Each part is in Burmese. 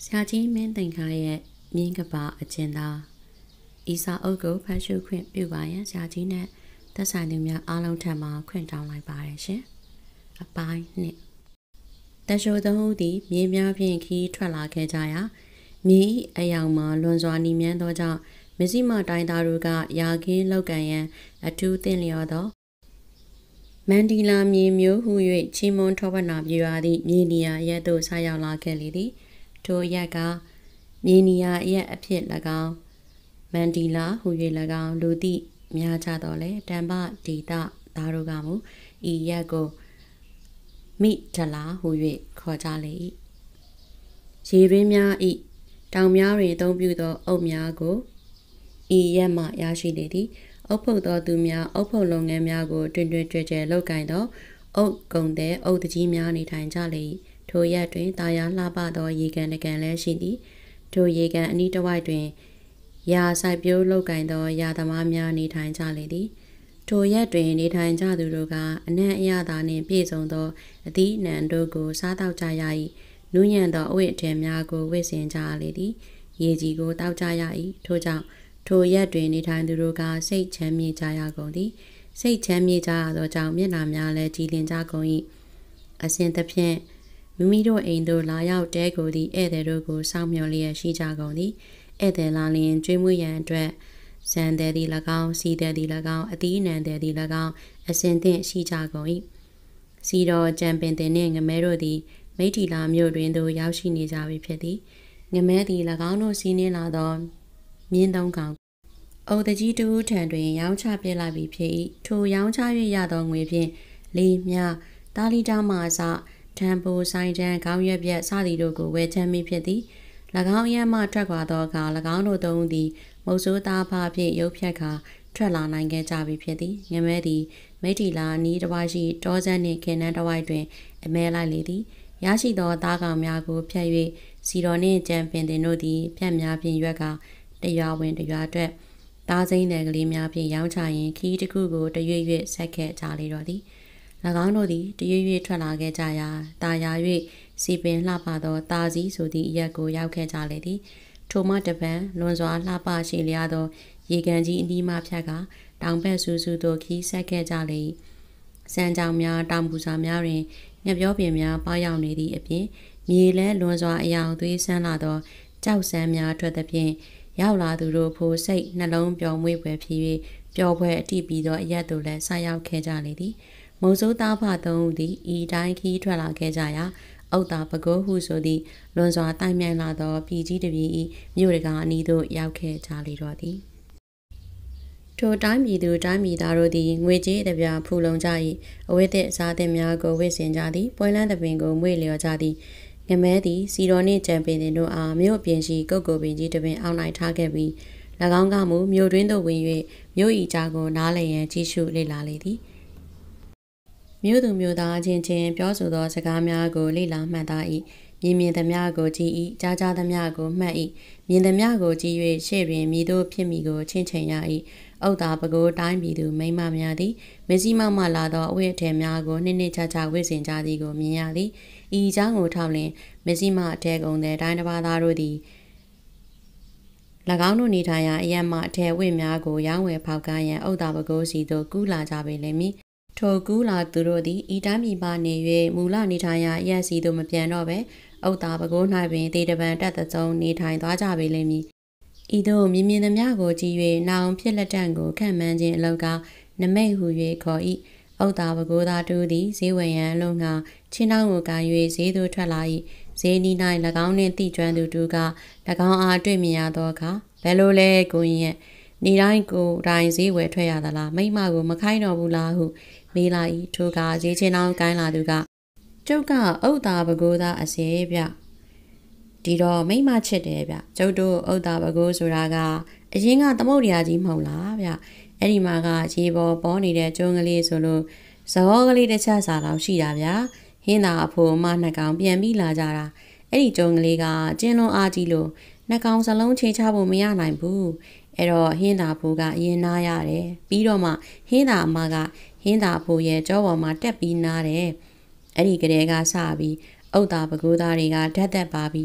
ဆရာကြီးမင်းသိန်ခါရဲ့မြင်းကပါအကျဉ်းသားဤစာအုပ်ကိုဖတ်ရှုခွင့်ပြုပါရန်ဆရာကြီးနဲ့သက်ဆိုင်သူများအားလုံးထံမှခွင့်တောင်းလိုက်ပါတယ်ရှင်။အပိုင်းနှစ်တရှိုသုံးဦးသည်မြေများဖြင့်ခီးထွက်လာခဲ့ကြရာမြေ၏အယောင်မှာလွန်စွာနီမြန်းသောကြောင့်မစ္စည်းမတိုင်းသားတို့ကရာခင်းလောက်ကန်ရန်အထူးသင့်လျော်သောမန္တီလာမြေမျိုးဟု၍ချီမွန်ထောပနာပြရွာသည့်မြေနီယာရက်သို့ဆရောက်လာခဲ့လေသည်ထိုရက်ကမြေနီယာရက်အဖြစ်၎င်းမန္တီလာဟု၍၎င်းလူသည့်များကြတော့လေတံပဒီတသားတို့ကမူဤရက်ကိုမိထလာဟု၍ခေါ်ကြလေ၏ရေရင်းများ၏တောင်များတွင်အသုံးပြုသောအုပ်များကိုဤရက်မှရရှိလေသည်အုပ်ဖုတ်သောသူများအုပ်ဖုတ်လုပ်ငန်းများကိုတွင်တွင်ကြွယ်လုပ်ကိုင်သောအုပ်ကုံတဲ့အုပ်တကြီးများနေထိုင်ကြလေ၏ထိုရက်တွင်တာယာလှပသောရေကန်တကန်လည်းရှိသည်ထိုရေကန်အနီးတစ်ဝိုက်တွင်ရာဆိုင်ပြိုးလုပ်ကိုင်သောရာသမားများနေထိုင်ကြလေသည်ထိုရက်တွင်နေထိုင်ကြသူတို့ကအနံ့အရသာနှင့်ပြည့်စုံသောအသီးအနှံတို့ကိုစားတောက်ကြရ၏နူးညံ့သောအဝတ်အထည်များကိုဝတ်ဆင်ကြရလေသည်ရေကြီးကိုတောက်ကြရ၏ထို့ကြောင့်ထိုရက်တွင်နေထိုင်သူတို့ကစိတ်ချမ်းမြေ့ကြရကုန်သည်စိတ်ချမ်းမြေ့ကြရသောကြောင့်မျက်နှာများလည်းကြည်လင်ကြကုန်၏အစဉ်သဖြင့်မိမိတို့အိမ်သို့လာရောက်တဲကိုသည့်ဧည့်သည်တို့ကိုစောင့်မျှော်လျက်ရှိကြကုန်သည်ဧည့်သည်လာလျင်ကျွေးမွေးရန်အတွက်ဇန်သည်သည်၎င်းစီသည်သည်၎င်းအသီးအနှံသည်သည်၎င်းအစဉ်သင့်ရှိကြကုန်၏စီတော်ကြံပင်တင်နှင့်ငမဲတို့သည်မိထီလာမြို့တွင်သို့ရောက်ရှိနေကြပြီဖြစ်သည်ငမဲသည်၎င်းတို့စီးနှင်းလာသောမြင်းသုံးကောင်အုပ်တကြီးတူထံတွင်ရောင်းချပြလိုက်ပြီဖြစ်၏ထိုရောင်းချ၍ရသောငွေဖြင့်လေးမြတာလီတာမှအစထံပိုဆိုင်တန်းခေါင်းရွက်ပြက်စသည်တို့ကိုဝယ်ချမ်းမိဖြစ်သည်၎င်းအရမှထွက်ခွာသောအခါ၎င်းတို့သုံးဦးသည်မုတ်ဆိုးသားဖဖြင့်ရုပ်ဖြတ်ခါထွက်လာနိုင်ခဲ့ကြပြီဖြစ်သည်ငမဲသည်မိထီလာနီးတစ်ဝိုက်ရှိတောစပ်နှင့်ခင်နန်းတစ်ဝိုက်တွင်အမဲလိုက်လေသည်ရရှိသောသားကောင်များကိုဖြတ်၍စီတော်နှင့်ကြံပင်တင်တို့သည်ဖြတ်များဖြင့်ရွက်ကတရွာဝင်တရွာအတွက်သားစိမ်းနယ်ကလေးများဖြင့်ရောင်းချရန်ခီးတစ်ခုကိုတရွေ့ရွေ့ဆက်ခဲ့ကြလေတော့သည်၎င်းတို့သည်တရွေ့ရွေ့ထွက်လာခဲ့ကြရာတာယာ၍စီပင်လှပသောတာစီဆိုသည့်အရက်ကိုရောက်ခဲ့ကြလေသည်ထိုမှတပံလွန်စွာလှပရှိလျားသောရေကန်ကြီးအနီးမှဖြတ်ကတောင်ဘက်ဆူဆူသို့ခီးဆက်ခဲ့ကြလေ၏စမ်းကြောင်များတောင်ပူစာများတွင်ငှက်ပြောပင်များပေါရောက်နေသည့်အပြင်မြေလဲလွန်စွာအယောင်သွေးဆန်းလာသောကြောက်ဆန်းများထွက်သဖြင့်ရောက်လာသူတို့ဖိုစိတ်နှလုံးပျော်မွေ့ဖွယ်ဖြစ်၍ပျော်ဖွယ်အတိပြီးသောအရက်တို့လည်းဆက်ရောက်ခဲ့ကြလေသည်မုံစိုးသားဖသုံးဦးသည်ဤတိုင်းခီးထွက်လာခဲ့ကြရာအုတ်တာပကိုးဟုဆိုသည့်လွန်စွာတိုင်မြိုင်လာသောပြည်ကြီးတပြည်၏မြို့တကာအနီးသို့ရောက်ခဲ့ကြလေတော့သည်ထိုတိုင်းပြည်သူတိုင်းပြည်သားတို့သည်ငွေကြေးတပြားဖူလုံကြ၏အဝတ်သည့်အစားသည့်များကိုဝတ်ဆင်ကြသည်ပွဲလန်းသပင်ကိုမွေ့လျော်ကြသည်ငမဲသည်စီတော်နှင့်ကြံပင်တို့အားမြို့အပြင်ရှိကုတ်ကိုပင်ကြီးတပင်အောက်၌ထားခဲ့ပြီး၎င်းကမူမြို့တွင်သို့ဝင်၍မြို့၏ကြားကိုနားလည်ရန်ကြည့်ရှုလေ့လာလေသည်မြို့သူမြို့သားချင်းချင်းပြောဆိုသောစကားများကိုလေ့လာမှတ်သား၏မြင်သမျှကိုကြည့်၏ကြားသမျှကိုမှတ်၏မြင်သမျှကိုကြည့်၍ရှေ့တွင်မိတို့ဖြစ်မိကိုချင့်ချိန်ရ၏အုတ်တာပကိုးတိုင်းပြည်သူမိမများသည်မစ္စည်းမောက်မှလာသောအဝတ်အထည်များကိုနှစ်နှစ်ခြားခြားဝတ်ဆင်ကြသည်ကိုမြင်ရသည်ဤအကြောင်းကိုထောက်လျင်မစ္စည်းမအထက်ကုန်တဲ့တိုင်းတစ်ပါးသားတို့သည်၎င်းတို့နေထိုင်ရာအရက်မှအထက်ဝတ်များကိုရောင်းဝယ်ဖောက်ကားရန်အုတ်တာပကိုးစီသို့ကူးလာကြပေလိမ့်မည်ထိုကူးလာသူတို့သည်ဤတိုင်းပြည်ပနေ၍မူလနေထိုင်ရာအရက်စီသို့မပြန်တော့ပဲအုတ်တာပကိုး၌ပင်တေတပံတက်သစုံနေထိုင်သွားကြပေလိမ့်မည်ဤသို့မြင်သမျှကိုကြည့်၍နောင်ဖြစ်လက်တန့်ကိုခံမှန်းခြင်းအလောက်ကနမိတ်ဟု၍ခေါ်၏အုတ်တာပကိုးသားတူသည်ဈေးဝယ်ရန်အလုံးငါချင်းနှောင်းကိုကန်၍ဈေးသို့ထွက်လာ၏ဈေးနီး၌၎င်းနှင့်တိကျွမ်းသူတူက၎င်းအားတွေ့မြင်ရသောအခါဘယ်လိုလဲကိုရင်ရဲ့နေတိုင်းကိုတိုင်းဈေးဝယ်ထွက်ရသလားမိမကိုမခိုင်းတော့ဘူးလားဟုမေးလာ၏ထိုကဈေးချင်းနှောင်းကိုင်းလာသူကကျုပ်ကအုတ်တာပကိုးသားအစေဗျဒီတော့မိမချစ်တယ်ဗျကျုပ်တို့အုတ်တာပကိုးဆိုတာကအရင်ကသမုတ်တရားကြီးမဟုတ်လားဗျအဲ့ဒီမှာကရေပေါ်နေတဲ့ကျုံကလေးဆိုလို့ဇောကလေးတစ်ချက်စာတော့ရှိတာဗျဟင်းသာအဖိုးအမနှစ်ကောင်ပြန်ပြီးလာကြတာအဲ့ဒီကျုံကလေးကကျင်းလုံးအားကြီးလို့နှစ်ကောင်စလုံးချိန်ချဖို့မရနိုင်ဘူးအဲ့တော့ဟင်းသာဖိုးကအရင်နားရတယ်ပြီးတော့မှဟင်းသာအမကဟင်းသာဖိုးရဲ့ကြောပေါ်မှာတက်ပြီးနားတယ်အဲ့ဒီကလေးကစပြီးအုတ်တာပကိုးသားတွေကဓာတ်သက်ပါပြီးမ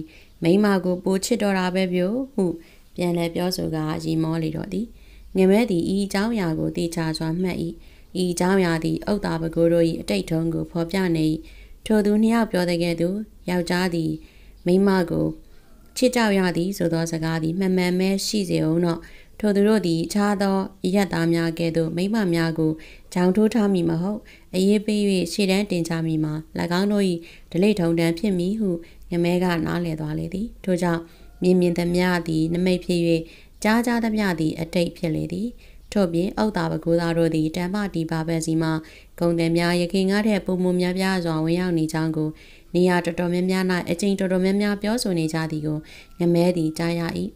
မိမကိုပိုချစ်တော်တာပဲပြောဟုပြန်လဲပြောဆိုကရီမောလေတော့သည်ငမဲသည်ဤเจ้าရာကိုတေချာစွာမှတ်၏ဤเจ้าရာသည်အုတ်တာပကိုးတို့၏အတိတ်ထုံးကိုဖော်ပြနေ၏ထိုသူနှစ်ယောက်ပြောတဲ့ကဲ့သို့ယောက်ျားသည်မိမကိုချစ်ကြောက်ရသည်ဆိုသောစကားသည်မှန်မှန်ပဲရှိစေအောင်တော့ထိုသူတို့သည်ခြားသောရက်သားများကဲ့သို့မိမများကိုဂျောင်ထိုးထားမိမဟုတ်အရေးပေး၍ရှေ့တန်းတင်ချမိမှာ၎င်းတို့၏ဒလိထုံတန်းဖြစ်မိဟုငမဲကနားလည်သွားလေသည်ထို့ကြောင့်မြင်မြင်သမျှသည်နမိတ်ဖြစ်၍ကြားကြားသမျှသည်အတိတ်ဖြစ်လေသည်ထို့ပြင်အုတ်တာပကိုးသားတို့သည်တမ္ပတီပါပဲစီမှဂုံတယ်များရခင်ကားထက်ပုံမများပြားစွာဝင်ရောက်နေကြောင်းကိုနေရာတော်တော်များများ၌အကျဉ်တော်တော်များများပြောဆိုနေကြသည်ကိုငမဲသည်ကြားရ၏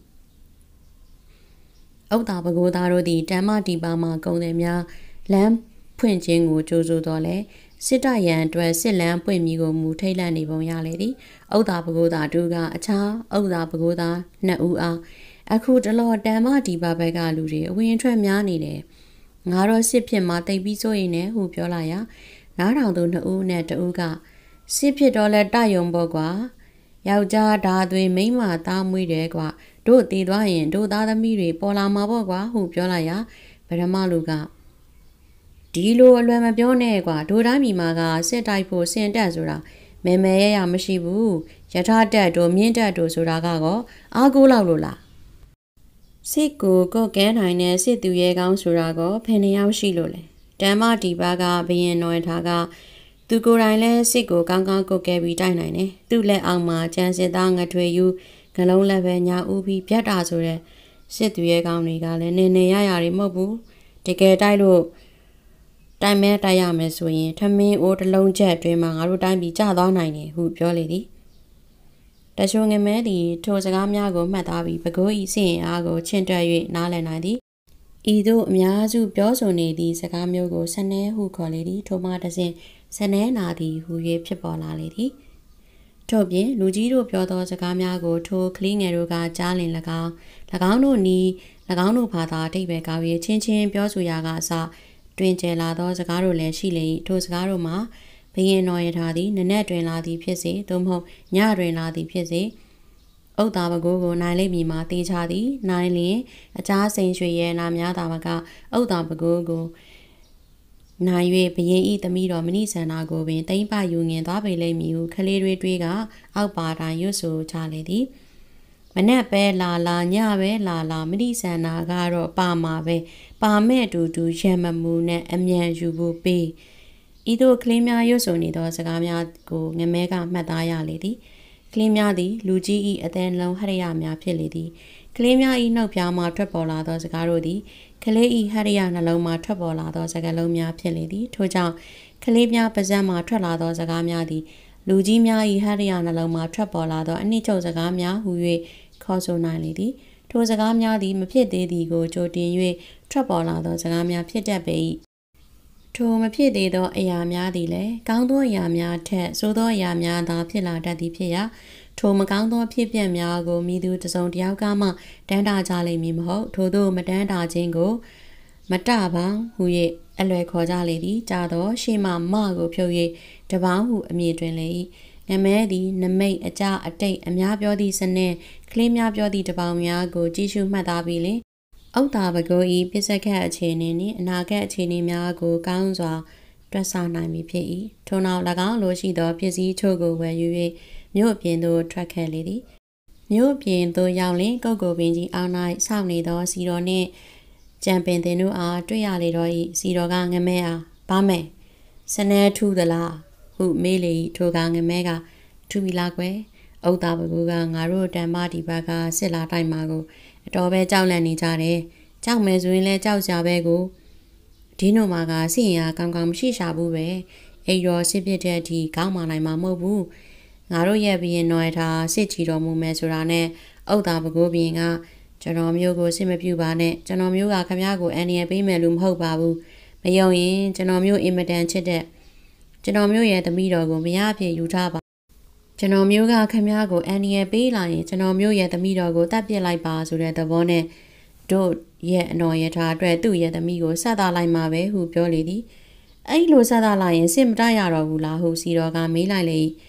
အုတ်တာပကိုးသားတို့သည်တမ္ပတီပါမှဂုံတယ်များလမ်းဖွင့်ခြင်းကိုကြိုးဆိုတော်လဲစစ်တရန်အတွက်စစ်လန်းပွင့်မီကိုမူထိတ်လန့်နေပုံရလေသည်အုတ်တာပကိုးသားတို့ကအခြားအုတ်တာပကိုးသားနှစ်ဦးအားအခုတလောတမ္ပတီပါဘက်ကလူတွေအဝင်အထွက်များနေတယ်ငါတော့စစ်ဖြစ်မှတိတ်ပြီးစိုးရင်လည်းဟုပြောလာရာနားထောင်သူနှစ်ဦးနဲ့တဦးကစစ်ဖြစ်တော့လဲတယုံပေါ့ကွာယောက်ျားဓာသွေးမိန်းမသားမွေးတယ်ကွာတို့တည်သွားရင်တို့သားသမီးတွေပေါ်လာမှာပေါ့ကွာဟုပြောလာရာဗရမလူကဒီလိုအလွယ်မပြောနဲ့ကွာတို့တိုင်းမိမာကစစ်တိုက်ဖို့စင်တက်ဆိုတာမဲမဲရရမရှိဘူးယထာတက်တို့မြင့်တက်တို့ဆိုတာကတော့အားကိုးလောက်လို့လားစစ်ကိုကော့ကဲနိုင်တဲ့စစ်သူရဲကောင်းဆိုတာကဖယ်နေရောက်ရှိလို့လေတမ္မတီပါကဘရင်တော်ထားကသူကိုယ်တိုင်လဲစစ်ကိုကောင်းကောင်းကုတ်ကဲပြီးတိုက်နိုင်တယ်သူ့လက်အောက်မှာကျန်စစ်သားငထွေယူဂလုံးလက်ပဲညာဦးပြီးပြတ်တာဆိုတဲ့စစ်သူရဲကောင်းတွေကလည်းနေနေရရတွေမဟုတ်ဘူးတကယ်တိုက်လို့တိုင်မဲတိုက်ရမယ်ဆိုရင်ထမင်းအိုးတစ်လုံးချက်အတွင်းမှာငါတို့တိုင်းပြည်ကျသွားနိုင်တယ်ဟုပြောလေသည်တချို့ငမဲသည်ထိုစကားများကိုမှတ်သားပြီးပဲခူးဤစင်အားကိုချင့်တွက်၍နားလည်နိုင်သည်ဤသို့အများစုပြောဆိုနေသည့်စကားမျိုးကိုဆနဲဟုခေါ်လေသည်ထိုမှတစ်စဉ်ဆနဲနာသည်ဟူ၍ဖြစ်ပေါ်လာလေသည်ထို့ပြင်လူကြီးတို့ပြောသောစကားများကိုထိုကလေးငယ်တို့ကကြားလင်၎င်းတို့နီး၎င်းတို့ဘာသာအဓိပ္ပာယ်ကောက်၍ချင်းချင်းပြောဆိုရာကအစတွင်ကျဲလာသောစကားတို့လည်းရှိလေ၏ထိုစကားတို့မှာဘရင်တော်ရထားသည်နနက်တွင်လာသည်ဖြစ်စေသို့မဟုတ်ညတွင်လာသည်ဖြစ်စေအုတ်တာပကိုးကိုနိုင်လိမ့်မည်မှာတေးချသည်နိုင်လျင်အကြားစိန်ရွှေရဲနာများတာမကအုတ်တာပကိုးကိုနိုင်၍ဘရင်ဤသမီးတော်မဏိဆန္ဒကိုပင်တိမ့်ပယူငင်သွားပေလိမ့်မည်ဟုခလေးတွေးကအောက်ပါတိုင်းရွတ်ဆိုကြလေသည်မနက်ပဲလာညပဲလာမဏိဆန္ဒကတော့ပါမှာပဲပါမဲ့တူရံမမူနဲ့အမြန်ယူဖို့ပေးဤသို့ကလေးများရွတ်ဆိုနေသောစကားများကိုငမဲကမှတ်သားရလေသည်ကလေးများသည်လူကြီး၏အသံလုံးဟရိယများဖြစ်လေသည်ကလေးများ၏နှုတ်ဖျားမှထွက်ပေါ်လာသောစကားတို့သည်ကလေး၏ဟရိယနှလုံးမှထွက်ပေါ်လာသောစကားလုံးများဖြစ်လေသည်ထို့ကြောင့်ကလေးများပါးစပ်မှထွက်လာသောစကားများသည်လူကြီးများ၏ဟရိယနှလုံးမှထွက်ပေါ်လာသောအနှစ်ချုပ်စကားများဟူ၍ခေါ်ဆိုနိုင်လေသည်ထိုစကားများသည်မဖြစ်သေးသည်ကိုကြိုတင်၍ထွက်ပေါ်လာသောစကားများဖြစ်တတ်ပေ၏ထိုမဖြစ်သေးသောအရာများသည်လည်းကောင်းသောအရာများထက်ဆိုးသောအရာများသာဖြစ်လာတတ်သည်ဖြစ်ရာထိုမကောင်းသောဖြစ်ပျက်များကိုမိသူတစ်စုံတစ်ယောက်ကမှတန်းတာကြလိမ့်မည်မဟုတ်ထို့သောမတန်းတာခြင်းကိုမတပါဟု၍အလွယ်ခေါ်ကြလေသည်ကြာသောရှေ့မှမကိုဖြုတ်၍တပေါင်းဟုအမည်တွင်လေ၏ငမဲသည်နမိတ်အကြအတိတ်အများပြောသည့်စနစ်ကလေးများပြောသည့်တပေါင်းများကိုကြည့်ရှုမှတ်သားပြီးလင်အုတ်တာပကိုးဤပစ္စကတ်အခြေအနေနှင့်အနာဂတ်အခြေအနေများကိုကောင်းစွာတွက်ဆနိုင်ပြီဖြစ်၏ထို့နောက်၎င်းလိုရှိသောပစ္စည်းချို့ကိုဝယ်ယူ၍မြို့အပြင်သို့ထွက်ခဲ့လေသည်မြို့အပြင်သို့ရောက်လင်ကုတ်ကိုပင်ကြီးအောက်၌စောင့်နေသောစီတော်နှင့်ကြံပင်တင်တို့အားတွေ့ရလေတော့၏စီတော်ကငမဲအားဘာမဲစနဲထူးသလားဟုမေးလေ၏ထိုကငမဲကထူပြီလားကွယ်အုတ်တာပကူကငါတို့တမ္ပတီဘက်ကစစ်လာတိုက်မှာကိုအတော်ပဲကြောက်လန့်နေကြတယ်ကြောက်မယ်ဆိုရင်လည်းကြောက်ကြပဲကိုဒီနိုမှာကစီရင်အားကောင်းကောင်းမရှိရှာဘူးပဲအိမ်တော်စစ်ပြစ်တဲ့အထိကောင်းမှနိုင်မှာမဟုတ်ဘူးငါတို့ရဲ့ဘရင်တော်ထားစစ်ချီတော်မူမယ်ဆိုတာနဲ့အုတ်တာပကူဘရင်ကကျွန်တော်မျိုးကိုစစ်မပြူပါနဲ့ကျွန်တော်မျိုးကခမရကိုအန်ရပေးမယ်လို့မဟုတ်ပါဘူးမယုံရင်ကျွန်တော်မျိုးအင်မတန်ချစ်တဲ့ကျွန်တော်မျိုးရဲ့သမီးတော်ကိုမရဖြစ်ယူထားပါကျွန်တော်မျိုးကခမရကိုအန်ရပေးလာရင်ကျွန်တော်မျိုးရဲ့သမီးတော်ကိုတတ်ပြစ်လိုက်ပါဆိုတဲ့သဘောနဲ့တို့ရဲ့အနော်ရထားအတွက်သူ့ရဲ့သမီးကိုဆက်သားလိုက်မှာပဲဟုပြောလေသည်အဲ့လိုဆက်သားလိုက်ရင်စစ်မတရတော့ဘူးလားဟုစီတော်ကမေးလိုက်လေတ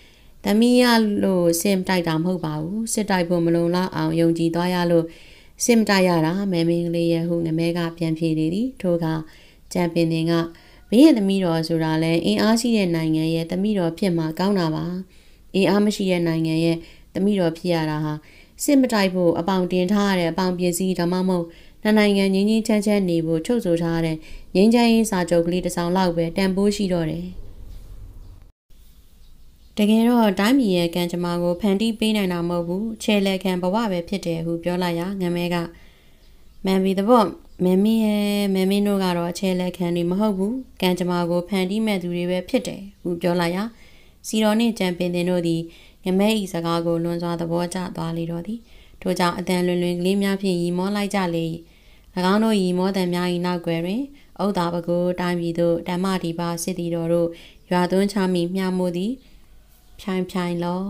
သမီးရလို့စင်တိုက်တာမဟုတ်ပါဘူးစစ်တိုက်ဖို့မလုံလောက်အောင်ယုံကြည်သွားရလို့စစ်မတိုက်ရတာမဲမင်းကလေးရဲ့ဟုငမဲကပြန်ပြေလေသည်ထို့ကကြံပင်တင်ကမင်းရဲ့သမီးတော်ဆိုတာလဲအင်အားရှိတဲ့နိုင်ငံရဲ့သမီးတော်ဖြစ်မှာကောင်းတာပါအင်အားမရှိတဲ့နိုင်ငံရဲ့သမီးတော်ဖြစ်ရတာဟာစစ်မတိုက်ဖို့အပေါင်တင်ထားရတဲ့အပေါင်ပစ္စည်းဒါမှမဟုတ်နိုင်ငံငင်းချမ်းနေဖို့ချုပ်ဆိုထားတဲ့ငင်းချမ်းရေးစာချုပ်ကလေးတစ်စောင်လောက်ပဲတန်ဖိုးရှိတော့တယ်တကယ်တော့တိုင်းပြည်ရဲ့ကံကြမ္မာကိုဖန်တီးပေးနိုင်တာမဟုတ်ဘူးခြေလက်ခံဘဝပဲဖြစ်တယ်ဟုပြောလိုက်ရငမဲကမမ်မီသဘောမမ်မီရဲ့မမ်မီတို့ကတော့ခြေလက်ခံတွေမဟုတ်ဘူးကံကြမ္မာကိုဖန်တီးမဲ့သူတွေပဲဖြစ်တယ်ဟုပြောလိုက်ရစီတော်နှင့်ကြံပင်တင်တို့သည်ငမဲဤစကားကိုလွန်စွာသဘောကျသွားလေတော့သည်ထို့ကြောင့်အတန်လွင်ကလေးများဖြင့်ရီမောလိုက်ကြလေ၎င်းတို့ရီမောတန်များ၏နောက်ွယ်တွင်ဩတာပကိုတိုင်းပြည်သို့ဓမ္မဒီပါစစ်တီတော်တို့ရွာသွန်းချမိမြမိုးသည်ဖြိုင်လော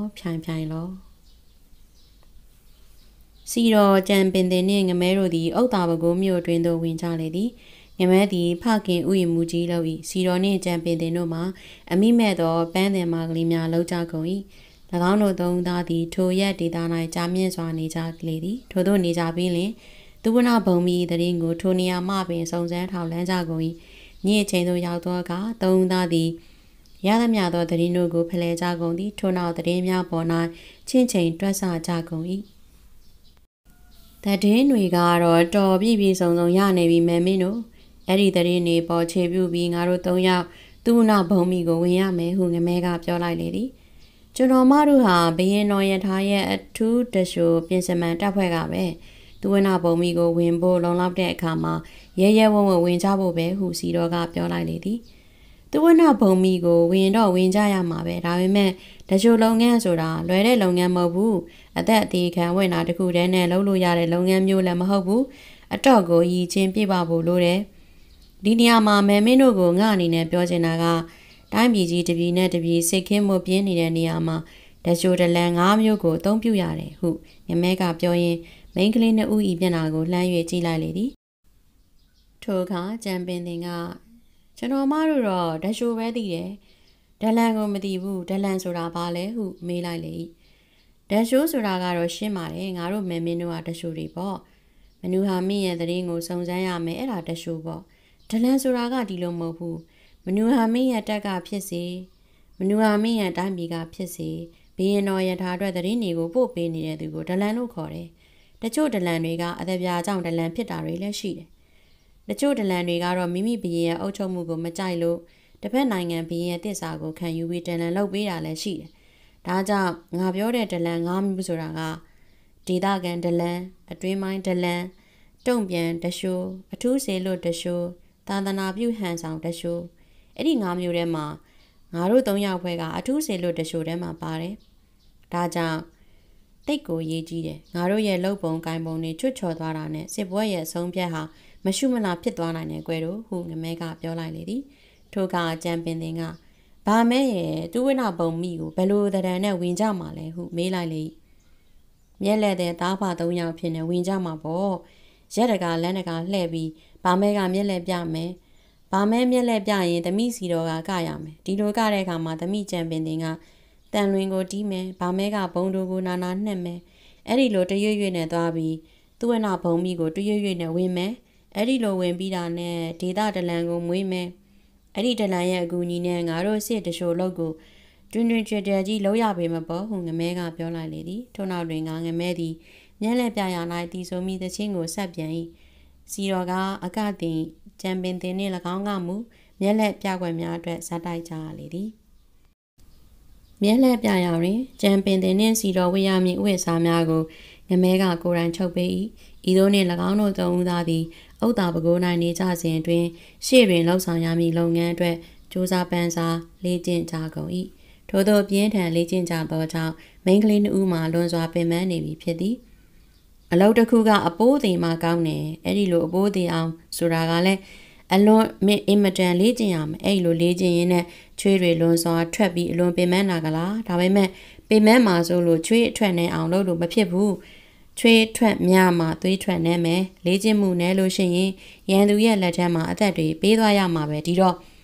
စီတော်ကြံပင်တင်နှင့်ငမဲတို့သည်ဩတာပကိုမြို့တွင်သို့ဝင်ကြလေသည်ငမဲသည်ဖခင်ဥယျာဉ်မူကြီးလောက်၏စီတော်နှင့်ကြံပင်တင်တို့မှာအမိမဲ့သောပန်းတင်မာကလေးများလောက်ကြကုန်၏၎င်းတို့သုံးသားသည်ထိုရက်ဒေသ၌ကြာမြင့်စွာနေကြလေသည်ထို့သောနေကြပြီးလျှင်သူဝနာဘုံမီတရင်ကိုထိုနေရာမှပင်စုံစမ်းထောက်လန်းကြကုန်၏ညအချိန်သို့ရောက်သောအခါသုံးသားသည်ရသမျှသောတရင်တို့ကိုဖလှယ်ကြကုန်သည်ထိုနောက်တရင်များပေါ်၌ချင်းချိန်တွက်ဆကြကုန်၏တရင်တွေကတော့တော်ပြည့်စုံရနေပြီမဲမင်းတို့အဲ့ဒီတရင်တွေပေါ်ခြေပြုပြီးငါတို့၃ယောက်သူဝနာဘုံမီကိုဝင်ရမယ်ဟုငမဲကပြောလိုက်လေသည်ကျွန်တော်မတို့ဟာဘရင်တော်ရထားရဲ့အထူးတရှိုပြင်စမန်တပ်ဖွဲ့ကပဲသူဝနာဘုံမီကိုဝင်ဖို့လုံလောက်တဲ့အခါမှာရဲဝံ့ဝင်ကြဖို့ပဲဟုစီတော်ကပြောလိုက်လေသည်သူဝနာဘုံမီကိုဝင်တော့ဝင်ကြရမှာပဲဒါပေမဲ့တရှိုလုပ်ငန်းဆိုတာလွယ်တဲ့လုပ်ငန်းမဟုတ်ဘူးအသက်အသေးခံဝင်တာတခုတည်းနဲ့လုပ်လို့ရတဲ့လုပ်ငန်းမျိုးလည်းမဟုတ်ဘူးအတော့ကိုရည်ချင်းပြပါဖို့လိုတယ်ဒီနေရာမှာမဲမင်းတို့ကိုငါအနေနဲ့ပြောချင်တာကတိုင်းပြည်ကြီးတပြည်နဲ့တပြည်စိတ်ခင်းမှုပြင်းနေတဲ့နေရာမှာတရှိုတလန်၅မျိုးကိုအသုံးပြုရတယ်ဟုငမဲကပြောရင်းမိန်းကလေးနှစ်ဦးဤမျက်နှာကိုလှမ်း၍ကြည့်လိုက်လေသည်ထိုအခါကြံပင်တင်ကကျွန်တော်မတို့တော့တရှိုပဲသိတယ်ဒလန်ကိုမသိဘူးဒလန်ဆိုတာဘာလဲဟုမေးလိုက်လေဒရှိုဆိုတာကတော့ရှင်းပါတယ်ငါတို့မဲမင်းတို့ကဒရှိုတွေပေါ့မနူဟာမင်းရဲ့သတင်းကိုစုံစမ်းရမယ်အဲ့ဒါဒရှိုပေါ့ဒလန်ဆိုတာကဒီလိုမဟုတ်ဘူးမနူဟာမင်းရဲ့တက်ကဖြစ်စေမနူဟာမင်းရဲ့တိုင်းပြည်ကဖြစ်စေဘရင်တော်ရထားအတွက်သတင်းတွေကိုပို့ပေးနေတဲ့သူကိုဒလန်လို့ခေါ်တယ်တချို့ဒလန်တွေကအသက်ပြားကြောင့်ဒလန်ဖြစ်တာတွေလည်းရှိတယ်တချို့ဒလန်တွေကတော့မိမိဘရင်ရဲ့အုပ်ချုပ်မှုကိုမကြိုက်လို့တစ်ဖက်နိုင်ငံဘရင်ရဲ့တစ္ဆာကိုခံယူပြီးဒလန်လုပ်ပေးတာလည်းရှိတယ်ဒါကြောင့်ငါပြောတဲ့ဒလန်၅မျိုးဆိုတာကဒေသခံဒလန်အတွင်းပိုင်းဒလန်တုံ့ပြန်တရှိုအထူးစေလို့တရှိုသာသနာပြုဟန်ဆောင်တရှိုအဲ့ဒီ၅မျိုးထဲမှာငါတို့၃ယောက်ဖွဲ့ကအထူးစေလို့တရှိုထဲမှာပါတယ်ဒါကြောင့်တိတ်ကိုရေးကြီးတယ်ငါတို့ရဲ့လုပ်ပုံကိုင်ပုံတွေချွတ်ချော်သွားတာနဲ့စစ်ပွဲရဲ့အဆုံးဖြတ်ဟာမရှုမလားဖြစ်သွားနိုင်တယ်ကွယ်တို့ဟုငမဲကပြောလိုက်လေသည်ထို့ကကြံပင်တင်ကဘာမဲရဲ့သူဝနာဘုံမိကိုဘယ်လိုတရံနဲ့ဝင်ကြမှာလဲဟုမေးလိုက်လေမျက်လက်တဲ့သားဖ၃ယောက်ဖြစ်နေဝင်ကြမှာပေါ့ရက်တကလမ်းတကလှဲ့ပြီးဘာမဲကမျက်လက်ပြမယ်ဘာမဲမျက်လက်ပြရင်သမီးစီတော်ကရမယ်ဒီလိုကတဲ့အခါမှာသမီးကြံပင်တင်ကတန်လွင်ကိုတီးမယ်ဘာမဲကဘုံတို့ကိုနာနှက်မယ်အဲ့ဒီလိုတရွရွနဲ့သွားပြီးသူဝနာဘုံမိကိုတရွရွနဲ့ဝင်မယ်အဲ့ဒီလိုဝင်ပြီးတာနဲ့ဒေတာဒလန်ကိုမွေးမယ်အဲ့ဒီဒလန်ရဲ့အကူအညီနဲ့ငါတို့စစ်တရှိုလုပ်ကိုတွင်ကြွယ်ကြီးလောက်ရပေမပေါ့ဟုငမဲကပြောလိုက်လေသည်ထို့နောက်တွင်ငမဲသည်မျက်လက်ပြရာ၌တီဆိုမိသချင်းကိုဆက်ပြန်၏စီတော်ကအကတင်ကြံပင်တင်နှင့်၎င်းကမူမျက်လက်ပြကွက်များအတွက်ဇက်တိုက်ကြရလေသည်မျက်လက်ပြရာတွင်ကြံပင်တင်နှင့်စီတော်ဝေရမည်ဥဝတ်စားများကိုငမဲကကိုယ်တိုင်ချုပ်ပေး၏ဤသို့နှင့်၎င်းတို့သုံးဦးသားသည်ဩတာပကိုး၌နေကြစဉ်အတွင်းရှေ့တွင်လှုပ်ဆောင်ရမည်လုပ်ငန်းအတွက်စူးစမ်းပန်းစားလေ့ကျင့်ကြကုန်၏ထို့သောပြင်းထန်လေ့ကျင့်ကြသောကြောင့်မိန်းကလေးနှစ်ဦးမှာလွန်စွာပင်ပန်းနေပြီဖြစ်သည်အလုပ်တစ်ခုကအပိုးအသေးမှကောင်းတယ်အဲ့ဒီလိုအပိုးအသေးအောင်ဆိုတာကလည်းအလွန်အင်မတန်လေ့ကျင့်ရမယ်အဲ့လိုလေ့ကျင့်ရင်းနဲ့ချွေးတွေလွန်စွာထွက်ပြီးအလွန်ပင်ပန်းတာကလားဒါပေမဲ့ပင်ပန်းမှာဆိုလို့ချွေးအထွက်နဲ့အောင်လုပ်လို့မဖြစ်ဘူးချွေးထွက်များမှသွေးထွက်နေမယ်လေ့ကျင့်မှုနဲ့လို့ရှိရင်ရန်သူရဲ့လက်ထက်မှာအသက်တွေပေးသွားရမှာပဲဒီတော့ဘ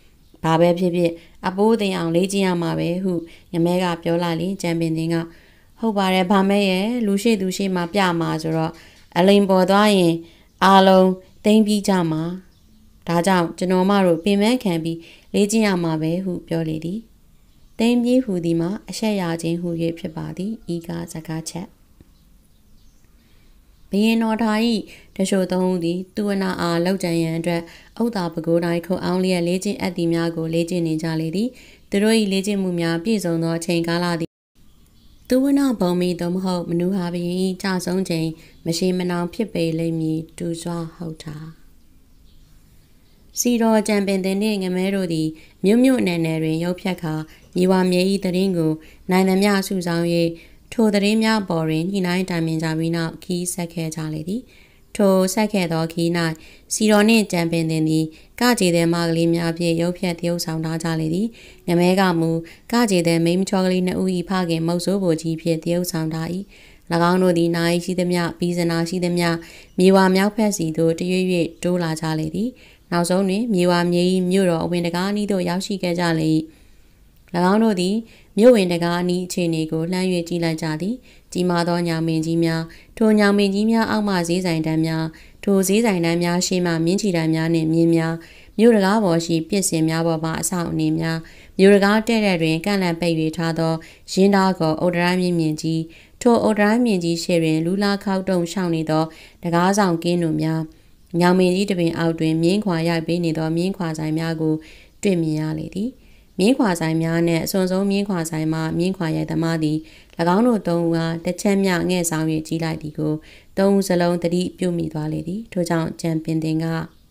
ဘာပဲဖြစ်ဖြစ်အပိုးတင်အောင်လေ့ကျင့်ရမှာပဲဟုငမဲကပြောလိုက်လေကြံပင်တင်ကဟုတ်ပါတယ်ဗမဲရဲ့လူရှိသူရှိမှပြမှာဆိုတော့အလိန်ပေါ်သွားရင်အားလုံးသိမ့်ပြီးကြမှာဒါကြောင့်ကျွန်တော်မတို့ပင်ပန်းခံပြီးလေ့ကျင့်ရမှာပဲဟုပြောလေသည်သိမ့်ပြီးဟူသည်မှာအဆက်ရခြင်းဟူ၍ဖြစ်ပါသည်ဤကစကားချက်ဘရင်တော်ထား၏တချို့သုံးဦးသည်သူဝနာအားလောက်ကြံရန်အတွက်အုတ်တာပကိုးတိုင်းခုံအောင်လျက်လေ့ကျင့်အပ်သည်များကိုလေ့ကျင့်နေကြလေသည်သူတို့၏လေ့ကျင့်မှုများပြည့်စုံသောအချိန်ကာလသည်သူဝနာဘုံမီသို့မဟုတ်မနူဟာဘရင်၏ကြဆုံးချိန်မရှိမနှောင်ဖြစ်ပေလိမ့်မည်တူစွာဟုတ်တာစီတော်ကြံပင်တင်နှင့်ငမဲတို့သည်မြို့နယ်နယ်တွင်ရုပ်ဖြတ်ခါမြေဝမြေ၏တရင်ကိုနိုင်သမျှစုဆောင်၍ထိုတရင်များပေါ်တွင်ညှိနှိုင်းတိုင်ပင်ကြပြီးနောက်ခီးဆက်ခဲ့ကြလေသည်ထိုဆက်ခဲ့သောခီး၌စီတော်နှင့်ကြံပင်တင်သည်ကကြေတဲ့မကလေးများဖြင့်ရုပ်ဖြတ်သရုပ်ဆောင်ထားကြလေသည်ငမဲကမူကကြေတဲ့မိန်းချောကလေးနှစ်ဦး၏ဖခင်မုတ်ဆိုးဘိုကြီးဖြင့်သရုပ်ဆောင်ထား၏၎င်းတို့သည်နိုင်ရှိသည်မြပြီးစနာရှိသည်မြမြေဝမြောက်ဖက်စီသို့တရွေ့ရွေ့တိုးလာကြလေသည်နောက်ဆုံးတွင်မြေဝမြေ၏မြို့တော်အဝင်တကားအနီးသို့ရောက်ရှိခဲ့ကြလေ၏၎င်းတို့သည်မြို့ဝင်တကားအနီးအခြေအနေကိုလှမ်း၍ကြည့်လိုက်ကြသည်ကြီးမားသောညောင်မင်းကြီးများထိုညောင်မင်းကြီးများအောက်မှဈေးဆိုင်တန်းများထိုဈေးဆိုင်တန်းများရှေ့မှမြင်းချီတန်းများနှင့်မြင်းများမြို့တကားပေါ်ရှိပစ္စည်းများပေါ်မှအဆောက်အဦများမြို့တကားတဲ့တဲ့တွင်ကန့်လန့်ပိတ်၍ထားသောရင်းသားကောအုတ်တရိုင်းမြင့်ကြီးထိုအုတ်တရိုင်းမြင့်ကြီးရှေ့တွင်လူလာခောက်တုံရှောင်းနေသောတကားဆောင်ကင်းတို့များညောင်မင်းကြီးတပင်အောက်တွင်မြင်းခွာရိုက်ပေးနေသောမြင်းခွာဆိုင်များကိုတွေ့မြင်ရလေသည်မြင်းခွာဆိုင်များနှင့်အစွန်ဆုံးမြင်းခွာဆိုင်မှမြင်းခွာရိုက်သမားသည်၎င်းတို့သုံးဦးကတစ်ချက်မျှငဲ့ဆောင်၍ကြီးလိုက်သည်ကိုသုံးဦးစလုံးတတိပြုမိသွားလေသည်ထို့ကြောင့်ကြံပင်တင်က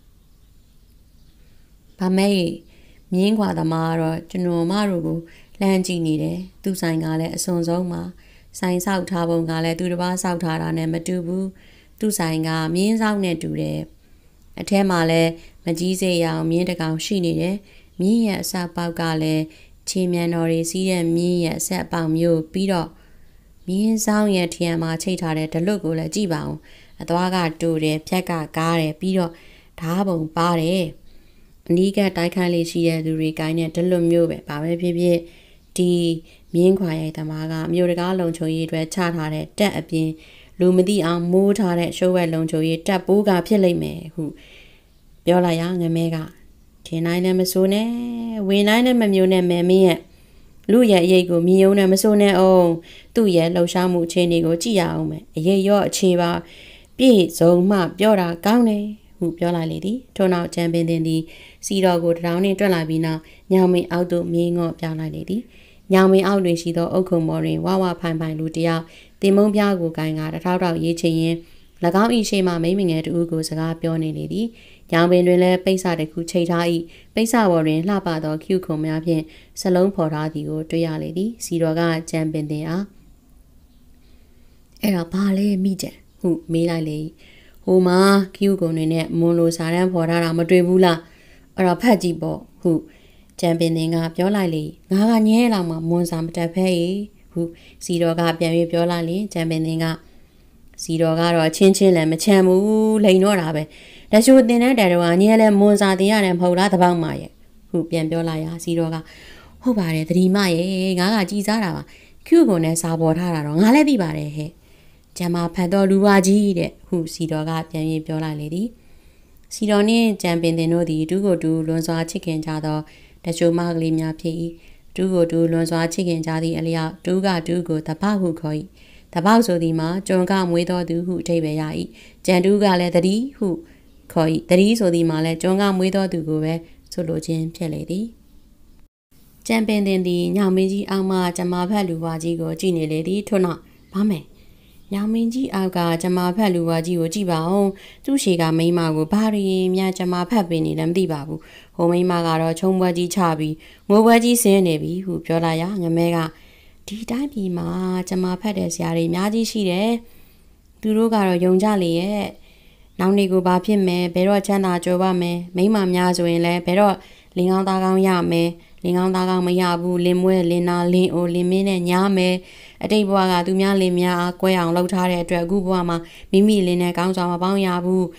ဗမဲမြင်းခွာသမားတော့ကျွန်တော်မတို့ကိုလှမ်းကြည့်နေတယ်သူဆိုင်ကလည်းအစွန်ဆုံးမှာဆိုင်ဆောက်ထားပုံကလည်းသူတစ်ပါးဆောက်ထားတာနဲ့မတူဘူးသူဆိုင်ကမြင်းဆောက်နဲ့တူတယ်အထဲမှာလည်းမကြီးစေးရအောင်မြင်းတကောင်ရှိနေတယ်မြင်းရဲ့အစပေါက်ကလည်းခြေမြန်တော်တွေစီးတဲ့မြင်းရဲ့အဆက်အပေါက်မျိုးပြီးတော့မြင်းဆောင်ရဲ့ထရံမှာချိတ်ထားတဲ့ဒလွတ်ကိုလည်းကြည့်ပါဦးအသွားကတူတယ်ဖြက်ကကားတယ်ပြီးတော့ဓားပုံပါတယ်အနီးကတိုက်ခိုက်လေးရှိတဲ့လူတွေကိုင်းတဲ့ဒလွတ်မျိုးပဲဘာပဲဖြစ်ဖြစ်ဒီမြင်းခွာရိုက်သမားကမြို့တကားလုံချုံရေးအတွက်ချထားတဲ့တက်အပြင်လူမသိအောင်မိုးထားတဲ့ရှိုးဝဲလုံချုံရေးတက်ပိုးကဖြစ်လိမ့်မယ်ဟုပြောလိုက်ရငမဲကထင်းနိုင်နဲ့မစိုးနဲ့ဝင်နိုင်နဲ့မမျိုးနဲ့မဲမင်းရဲ့လူရဲ့အရေးကိုမြည်ုံနဲ့မစိုးနဲ့အောင်သူ့ရဲ့လှုပ်ရှားမှုအခြေအနေကိုကြည့်ရအောင်မယ်အရေးရော့အခြေပါပြည့်စုံမှပြောတာကောင်းတယ်ဟုပြောလိုက်လေသည်ထို့နောက်ချန်ပင်တင်သည်စီတော်ကိုတောင်းနှင့်တွက်လာပြီးနောက်ညောင်မင်းအောက်သို့မြေငော့ပြောင်းလိုက်လေသည်ညောင်မင်းအောက်တွင်ရှိသောအုတ်ခုံပေါ်တွင်ဝဝဖိုင်ဖိုင်လူတယောက်တင်မုံပြားကိုကိုင်ကတထောက်ထောက်ရေးချင်ရင်၎င်း၏ရှေ့မှမိမငယ်တူကိုစကားပြောနေလေသည်ညောင်ပင်တွင်လည်းပိတ်စတစ်ခုချိတ်ထား၏ပိတ်စပေါ်တွင်လှပသောကျူခုံများဖြင့်စလုံးဖော်ထားသည်ကိုတွေ့ရလေသည်စီတော်ကကြံပင်တင်အားအဲ့တော့ဘာလဲမိကြံဟုမေးလိုက်လေဟိုမှာကျူခုံတွေနဲ့မွန်လိုစာတန်းဖော်ထားတာမတွေ့ဘူးလားအဲ့တော့ဖတ်ကြည့်ပေါ့ဟုကြံပင်တင်ကပြောလိုက်လေငါကညဲလောက်မှမွန်စာမတက်ဖဲဟုစီတော်ကပြန်ပြီးပြောလိုက်လေကြံပင်တင်ကစီတော်ကတော့ချင်းချင်းလည်းမချမ်းဘူးလိန်တော့တာပဲတချို့တင်တဲ့တဲတော်ကညဲလဲမွန်စာတင်ရတယ်မဟုတ်လားတပေါက်မရဲ့ဟုပြန်ပြောလိုက်ရစီတော်ကဟုတ်ပါတယ်သတိမရဲ့ငါကကြည်စားတာပါကျူကုန်နဲ့စာပေါ်ထားတာတော့ငါလည်းသိပါတယ်ဟဲ့ကျမဖတ်တော်လူပါကြီးတဲ့ဟုစီတော်ကပြန်ပြီးပြောလိုက်လေသည်စီတော်နှင့်ကြံပင်တင်တို့သည်တူကိုတူလွန်စွာချစ်ခင်ကြသောတချို့မကလေးများဖြစ်၏တူကိုတူလွန်စွာချစ်ခင်ကြသည့်အလျောက်တူကတူကိုတပဟုခေါ်၏တပေါက်ဆိုသည်မှာကျွန်းကမွေးတော်သူဟုအဓိပ္ပာယ်ရ၏ကြံတူကလည်းတတိဟုခေါ်၏တတိဆိုသည်မှာလည်းကျွန်းကမွေးတော်သူကိုပဲဆိုလိုခြင်းဖြစ်လေသည်ကြံပင်တင်သည်ညောင်မင်းကြီးအောက်မှကျမဖက်လူဝါကြီးကိုကြည့်နေလေသည်ထို့နောက်ဘာမယ်ညောင်မင်းကြီးအောက်ကကျမဖက်လူဝါကြီးကိုကြည့်ပါဦးသူ့ရှေကမိန်းမကိုဘာရီများကျမဖက်ပင်နေလည်းမသိပါဘူးဟိုမိန်းမကတော့ချုံပွဲကြီးချပြီးငိုပွဲကြီးဆင်းနေပြီဟုပြောလိုက်ရငမဲကဒီတိုင်းပြည်မှာကျမဖတ်တဲ့ဆရာတွေအများကြီးရှိတယ်သူတို့ကတော့ယုံကြလေရဲ့နောက်နေ့ကိုဘာဖြစ်မယ်ဘယ်တော့ချမ်းသာကြွယ်ဝမယ်မိန်းမများဆိုရင်လည်းဘယ်တော့လင်ကောင်းသားကောင်းရမယ်လင်ကောင်းသားကောင်းမရဘူးလင်မွဲလင်နာလင်အိုလင်မင်းနဲ့ညားမယ်အတိတ်ဘဝကသူများလင်များအားကွဲအောင်လှုပ်ထားတဲ့အတွက်အခုဘဝမှာမိမိလင်နဲ့ကောင်းစွာမပေါင်းရဘူး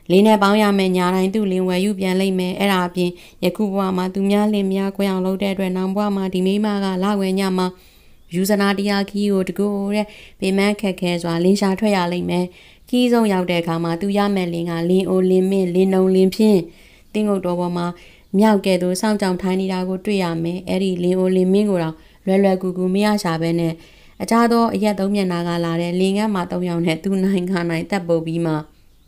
လင်းနဲ့ပေါင်းရမယ်ညာတိုင်းသူ့လင်းဝယ်ယူပြန်လိမ့်မယ်အဲ့ဒါအပြင်ယခုဘဝမှာသူများလင်းများခွင့်အောင်လုပ်တဲ့အတွက်နောက်ဘဝမှာဒီမိမကလဝယ်ညမှာယူဇနာတရားခီးကိုတကူတဲ့ပေမန်းခက်ခဲစွာလင်းရှာထွက်ရလိမ့်မယ်ခီးဆုံးရောက်တဲ့အခါမှာသူရမယ်လင်းကလင်းအိုလင်းမင်းလင်းနှုံလင်းဖြင်းတင်းငုတ်တော်ပေါ်မှာမြောက်ကဲ့သို့စောင့်ကြောင်ထိုင်းနေတာကိုတွေ့ရမယ်အဲ့ဒီလင်းအိုလင်းမင်းကိုတော့လွယ်ကူကူမရရှာပဲနဲ့အခြားသောအရက်သုံးမျက်နှာကလာတဲ့လင်ကန်းမှာ၃ယောက်နဲ့သူနိုင်ငံနိုင်တပ်ပုတ်ပြီးမှ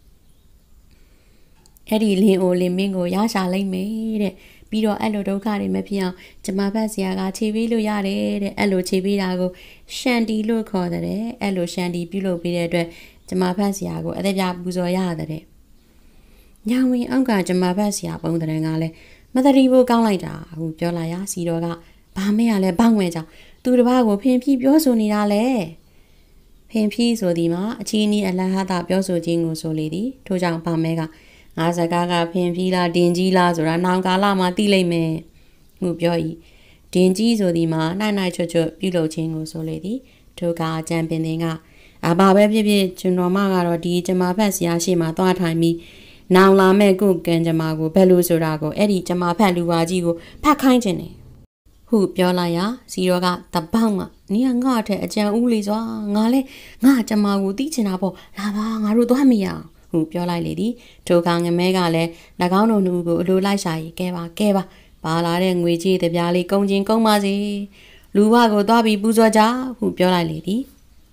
အဲ့ဒီလင်အိုလင်မင်းကိုရရှာလိုက်မယ်တဲ့ပြီးတော့အဲ့လိုဒုက္ခတွေမဖြစ်အောင်ကျမဘက်ဆရာကခြေပေးလို့ရတယ်တဲ့အဲ့လိုခြေပေးတာကိုရှန်တီလို့ခေါ်တဲ့အဲ့လိုရှန်တီပြုလုပ်ပေးတဲ့အတွက်ကျမဘက်ဆရာကိုအသက်ပြပူဇော်ရတဲ့ညောင်ဝင်အောက်ကကျမဘက်ဆရာပုံတရံကလည်းမတရီဖို့ကောင်းလိုက်တာဟူပြောလာရစီတော်ကဘာမဲ့ရလဲဘောင်းဝင်ကြောင်သူတစ်ပါးကိုဖင်ဖြီးပြောဆိုနေတာလေဖင်ဖြီးဆိုဒီမှာအချီးနီးအလဟတာပြောဆိုခြင်းကိုဆိုလေသည်ထို့ကြောင့်ဘာမဲကငါစကားကဖင်ဖြီးလားဒင်ကြီးလားဆိုတာနောင်ကာလမှာသိလိမ့်မယ်ဟုပြော၏ဒင်ကြီးဆိုဒီမှာနိုင်ချွတ်ပြုလုပ်ခြင်းကိုဆိုလေသည်ထိုကအကြံပင်တင်ကဘာပဲဖြစ်ဖြစ်ကျွန်တော်မကတော့ဒီကျမဖက်ဆရာရှိမှသွားထိုင်ပြီးနောင်လာမဲ့ကိုကန်ကျမကိုဘယ်လိုဆိုတာကိုအဲ့ဒီကျမဖက်လူပါကြီးကိုဖတ်ခိုင်းခြင်းတယ်ဟုပြောလိုက်ရစီရောကတပေါက်မှနီးကငါ့ထက်အကြံဦးလေးစွာငါလဲငါကျမကိုတီးချင်တာပေါ့လာပါငါတို့သွားမရဟုပြောလိုက်လေသည်ထိုကငမဲကလည်း၎င်းတို့နှစ်ဦးကိုအလိုလိုက်ရှာရေးကဲပါပါလာတဲ့ငွေကြေးတပြားလေးကုန်းချင်းကုန်းပါစေလူဘကိုသွားပြီးပူဇော်ကြဟုပြောလိုက်လေသည်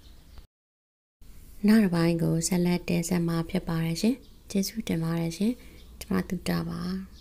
နောက်တစ်ပိုင်းကိုဆက်လက်တင်ဆက်မှာဖြစ်ပါတယ်ရှင်ကျေးဇူးတင်ပါတယ်ရှင်ကျွန်မတူတာပါ